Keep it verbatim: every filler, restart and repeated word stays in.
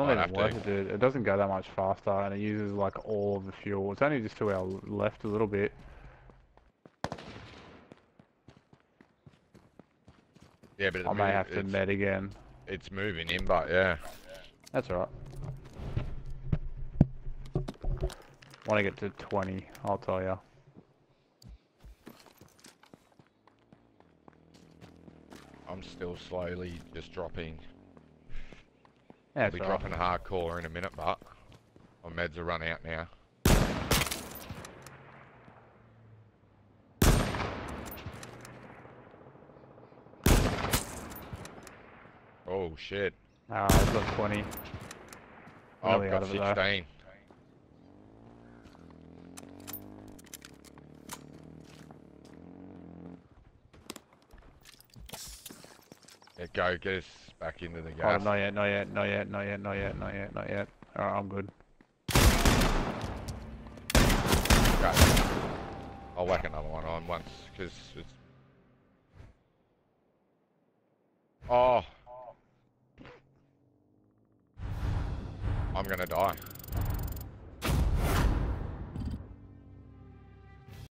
not Might even have worth to. it, dude. It doesn't go that much faster, and it uses like all of the fuel. It's only just to our left a little bit. Yeah, but I may have to med again. It's moving in, but yeah. That's alright. Want to get to twenty, I'll tell you. I'm still slowly just dropping. Yeah, I'll be it's alright. dropping hardcore in a minute, but my meds are run out now. Oh shit. Alright, I've got twenty. I've Really got out of it though. sixteen. Yeah, go, get us back into the gas. Oh, not yet, not yet, not yet, not yet, not yet, not yet, not yet. Alright, I'm good. Go. I'll whack another one on once, because it's... Oh! I'm gonna die.